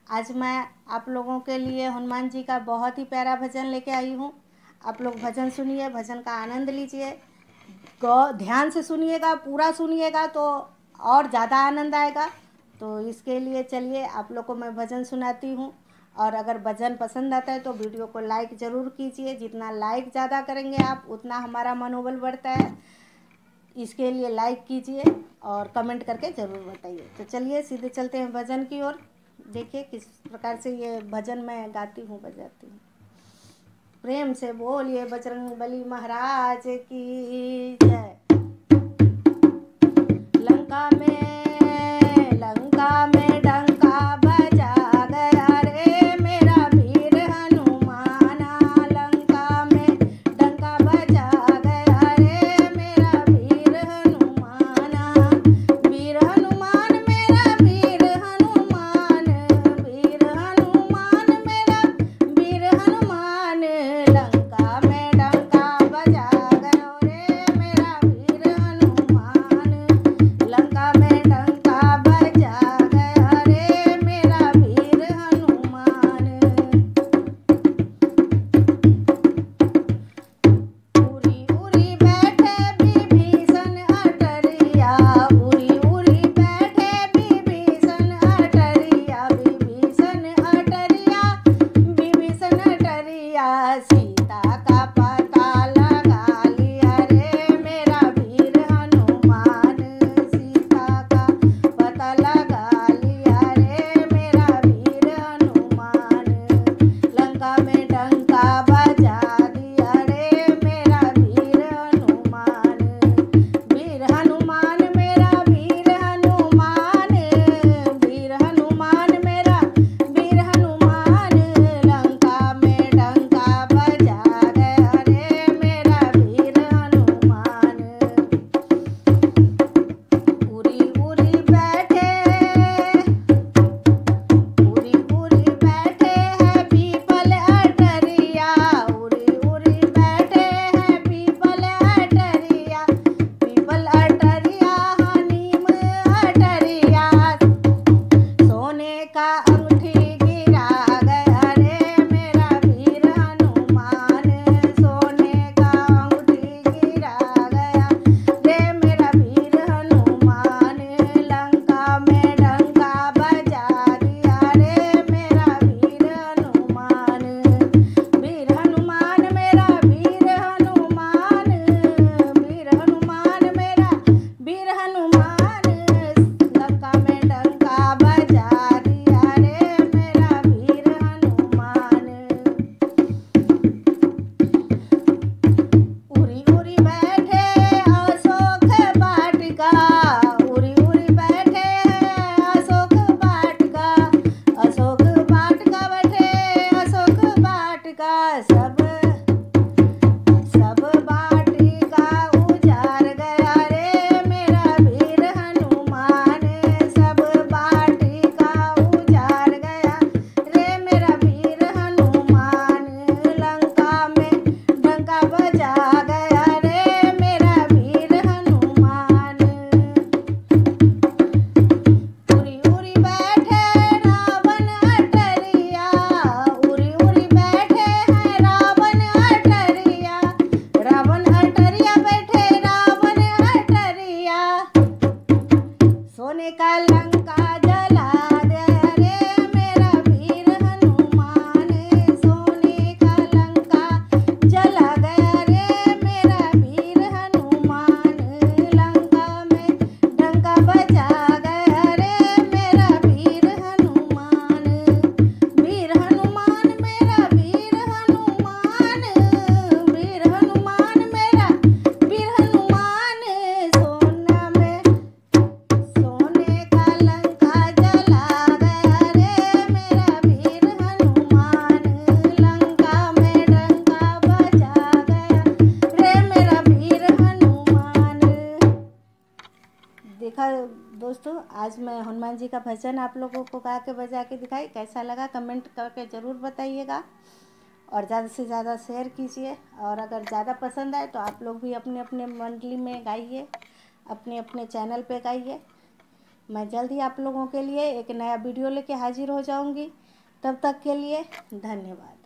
आज मैं आप लोगों के लिए हनुमान जी का बहुत ही प्यारा भजन लेके आई हूँ। आप लोग भजन सुनिए, भजन का आनंद लीजिए। ध्यान से सुनिएगा, पूरा सुनिएगा तो और ज़्यादा आनंद आएगा। तो इसके लिए चलिए आप लोग को मैं भजन सुनाती हूँ। और अगर भजन पसंद आता है तो वीडियो को लाइक ज़रूर कीजिए। जितना लाइक ज़्यादा करेंगे आप, उतना हमारा मनोबल बढ़ता है। इसके लिए लाइक कीजिए और कमेंट करके ज़रूर बताइए। तो चलिए सीधे चलते हैं भजन की ओर। देखिए किस प्रकार से ये भजन मैं गाती हूँ, बजाती हूँ। प्रेम से बोलिए बजरंगबली महाराज की जय। लंका में डंका बजा गया रे मेरा वीर हनुमाना। लंका में डंका बजा गया रे मेरा वीर हनुमाना। वीर हनुमान मेरा वीर हनुमान, वीर हनुमान मेरा वीर हनुमान। लंका में डंका बजा गया रे मेरा वीर हनुमान। लंका में डंका बजा गया रे मेरा वीर हनुमान। उरी उरी बैठे विभीषण अटरिया, उरी उरी बैठे विभीषण अटरिया, विभीषण अटरिया, विभीषण अटरिया। सीता का पता लगा लिया रे मेरा वीर हनुमान। सीता का पता लगा लिया रे मेरा वीर हनुमान। लंका में डंका बजा दिया रे मेरा वीर हनुमान। वीर हनुमान मेरा वीर हनुमान, वीर हनुमान मेरा वीर हनुमान। लंका में डंका बजा गया रे मेरा वीर हनुमान। उरी उरी बैठे, उरी उरी बैठे हैं पीपल अटरिया, उरी उरी बैठे हैं पीपल अटरिया, पीपल अटरिया नीम अटरिया। सोने का अंगूठी गिरा गया रे मेरा वीर हनुमान। सोने का अंगूठी गिरा गया रे मेरा वीर हनुमान। लंका में डंका बजा दिया रे मेरा वीर हनुमान। वीर हनुमान मेरा वीर हनुमान, वीर हनुमान मेरा वीर हनुमान। लंका में डंका बजा दिया रे मेरा वीर हनुमान। उरी उरी बैठे अशोक वाटिका, उरी उरी बैठे अशोक वाटिका, अशोक वाटिका बैठे अशोक वाटिका। सब वाटिका उजाड़ गया रे मेरा वीर हनुमान। सब वाटिका उजाड़ गया रे मेरा वीर हनुमान। लंका में डंका बजा गया रे मेरा वीर हनुमान। उरी उरी बैठे रावण अटरिया, उरी उरी बैठे हैं रावण अटरिया, रावण अटरिया बैठे रावण अटरिया। सोने का लंका जला गया रे मेरा वीर हनुमान। सोने का लंका जला गया रे मेरा वीर हनुमान। लंका में डंका बजा गया रे मेरा वीर हनुमान। वीर हनुमान मेरा वीर हनुमान, वीर हनुमान मेरा वीर हनुमान। सोने का लंका जला गया रे मेरा वीर हनुमान। लंका में डंका बजा गया रे मेरा वीर हनुमान। देखा दोस्तों, आज मैं हनुमान जी का भजन आप लोगों को गा के बजा के दिखाई। कैसा लगा कमेंट करके ज़रूर बताइएगा और ज़्यादा से ज़्यादा शेयर कीजिए। और अगर ज़्यादा पसंद आए तो आप लोग भी अपने अपने मंडली में गाइए, अपने अपने चैनल पे गाइए। मैं जल्द ही आप लोगों के लिए एक नया वीडियो लेके हाजिर हो जाऊंगी। तब तक के लिए धन्यवाद।